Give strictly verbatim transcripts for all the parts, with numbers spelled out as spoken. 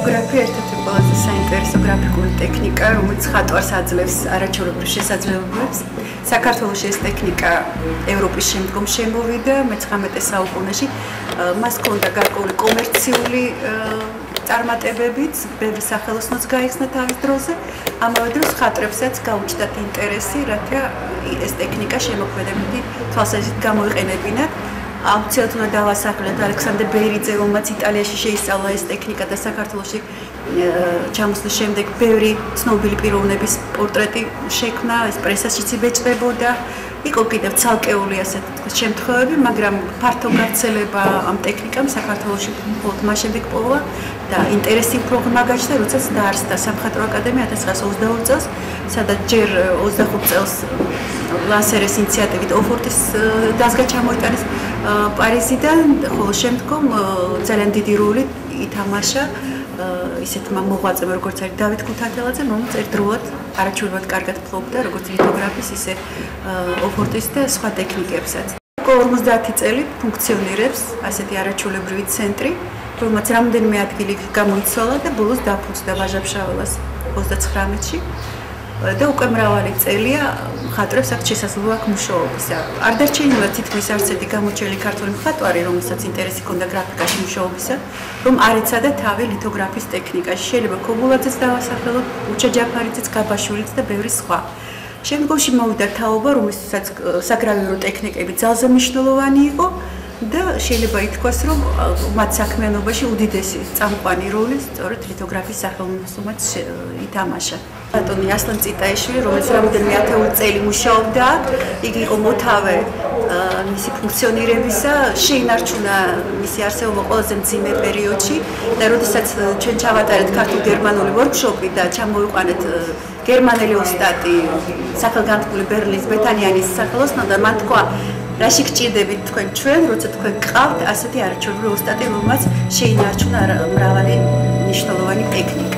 ლითოგრაფია ერთ-ერთი ყველაზე საინტერესო გრაფიკული ტექნიკა, რომელიც ხატვარს აძლევს არაჩვეულებრივ შესაძლებლობებს. საქართველოში ეს ტექნიკა ევროპის შემდგომ შემოვიდა მეცხრამეტე საუკუნეში. მას ჰქონდა გარკვეული კომერციული წარმატებებიც, ბევრი სახელოსნოც გაიხსნა თავის დროზე. ამავე დროს ხატრებსაც გაუჩნდათ ინტერესი, რათა ეს ტექნიკა შემოქმედებითი თვალსაზრისით გამოიყენებინათ. აუცილებლად უნდა დავასახელოთ ალექსანდრე ბერიძე, რომელმაც იტალიაში შეისწავლა ეს ტექნიკა და საქართველოში ჩამოსვლის შემდეგ ბევრი ცნობილი პიროვნების პორტრეტი შექმნა, ეს პრესაშიც იბეჭდებოდა. იყო კიდევ ცალკეული ასე თქვით შემთხვევები, მაგრამ ფართო გავრცელება ამ ტექნიკამ საქართველოში მხოლოდ მას შემდეგ პოვა და ინტერესი უფრო მაგაჩნდა, როდესაც დაარსდა სამხატვრო აკადემია ათას ცხრაასა ოცდაორი წელს, სადაც ჯერ ოცდახუთ წელს ლანსერეს ინიციატივით ოფორტის დაზგა ჩამოიტანეს პარიზიდან, ხოლო შემდგომ ძალიან დიდი როლი ითამაშა ისეთმა მოღვაწეებმა, როგორც არის დავით ქუთათელაძე, რომელიც ერთდროულად არაჩვეულებრივად კარგად ფლობდა როგორც ლითოგრაფის, ისე ოფორტის და სხვა ტექნიკებსაც. ორმოცდაათი წელი ფუნქციონირებს ასეთი არაჩვეულებრივი ცენტრი, რომელმაც რამდენიმე ადგილი გამოიცვალა და ბოლოს დაფუძნდა ვაჟა-ფშაველას ოცდაცხრამეტში. და უკვე მრავალი წელია მხატვრებს აქვს შესაძლებლობა აქ მუშაობისა. არ დარჩენილა თითქმის არც ერთი გამოჩენილი ქართველი მხატვარი, რომელსაც ინტერესი ჰქონდა გრაფიკაში მუშაობისა, რომ არ ეცადა თავი ლითოგრაფის ტექნიკაში. შეიძლება ქობულაძეს დავასახელოთ, უჩა ჯაფარიძეც, გაბაშვილიც და ბევრი სხვა. შემდგომში მოვიდა თაობა, რომელსაც საგრავირო ტექნიკები ძალზე მნიშვნელოვანი იყო და შეიძლება ითქვას, რომ მათ საქმიანობაში უდიდესი წამყვანი როლი სწორედ ლითოგრაფის სახელმწიფოც ითამაშა. ბატონი ასლან წიტაიშვილი, რომელიც რამდენიმე ათეული წელი მუშაობდა აქ, იგი იყო მოთავე მისი ფუნქციონირებისა, შეინარჩუნა მისი არსებობა ყველაზე მძიმე პერიოდში და როდესაც ჩვენ ჩავატარეთ ქართულ-გერმანული ვორქშოპი და ჩამოვიყვანეთ გერმანელი ოსტატი, სახელგანთქმული ბერლინის ბეთანიანის სახელოსნო და მან თქვა, რაში გჭირდებით თქვენ ჩვენ, როცა თქვენ გყავთ ასეთი არაჩვეულებრივი ოსტატი, რომელმაც შეინარჩუნა მრავალი მნიშვნელოვანი ტექნიკა.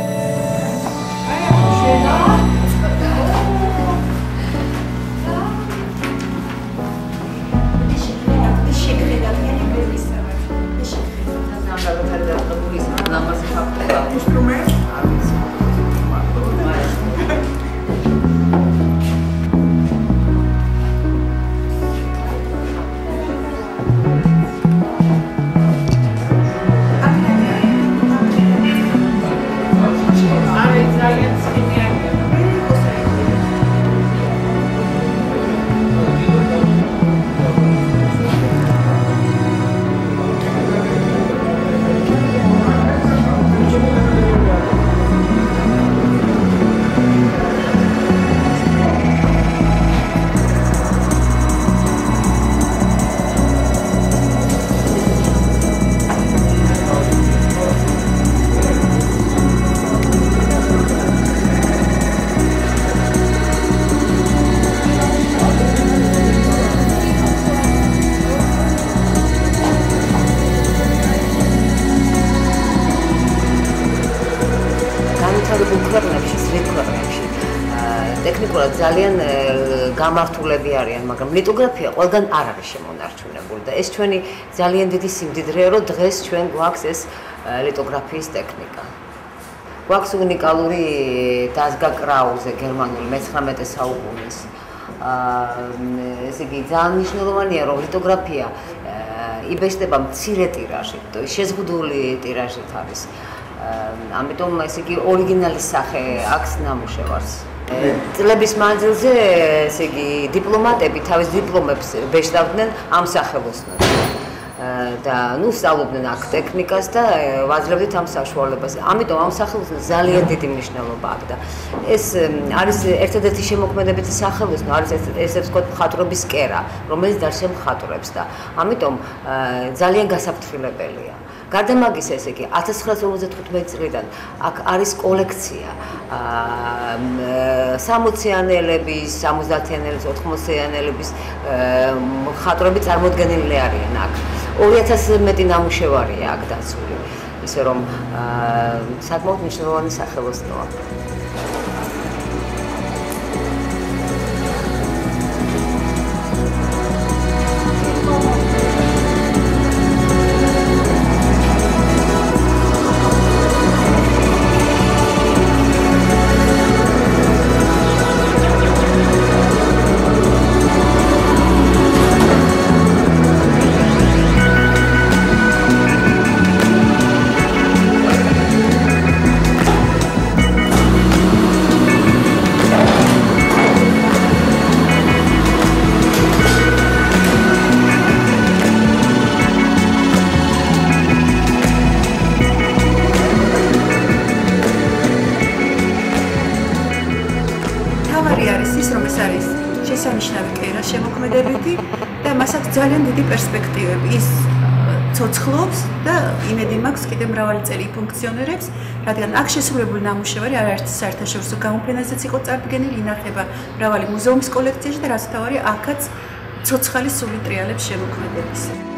ტექნიკურად ძალიან გამართულები არიან, მაგრამ ლითოგრაფია ყველგან არ არის შემონარჩუნებული და ეს ჩვენი ძალიან დიდი სიმდიდრეა, რომ დღეს ჩვენ გვაქვს ეს ლითოგრაფიის ტექნიკა. გვაქვს უნიკალური დაზგა კრაუზე გერმანული მეცხრამეტე საუკუნის. ესე იგი ძალიან მნიშვნელოვანია, რომ ლითოგრაფია იბეჭდება მცირე ტირაჟით, შეზღუდული ტირაჟით არის. ამიტომ ესე იგი ორიგინალის სახე აქვს ნამუშევარს. წლების მანძილზე ესე იგი დიპლომატები თავის დიპლომებს ბეჭდავდნენ ამ სახელოსნოდ და ნუ სწავლობდნენ აქ ტექნიკას და ვაძლევდით ამ საშუალებას. ამიტომ ამ სახელოსნოდ ძალიან დიდი მნიშვნელობა აქვს და ეს არის ერთადერთი შემოქმედებითი სახელოსნო, არის ესე ვთქვათ მხატვრობის კერა, რომელიც დარჩა მხატვრებს და ამიტომ ძალიან გასაფრთხილებელია. გარდა მაგისა, ესე იგი, ათას ცხრაასა ოცდათხუთმეტი წლიდან აქ არის კოლექცია სამოციანელების, სამოცდაათიანელების, ოთხმოციანელების მხატვრები წარმოდგენილი არიან აქ. ორი ათასზე მეტი ნამუშევარია აქ დაცული, ისე რომ საკმაოდ მნიშვნელოვანი სახელოსნოა. შემოქმედებითი და მას აქვს ძალიან დიდი პერსპექტივები. ის ცოცხლობს და იმედი მაქვს კიდევ მრავალი წელი იფუნქციონირებს, რადგან აქ შესრულებული ნამუშევარი არაერთი საერთაშორისო გამოფენაზეც იყო წარდგენილი, ინახება მრავალი მუზეუმის კოლექციაში და რაც თავარია, აქაც ცოცხალი სული ტრიალებს შემოქმედების.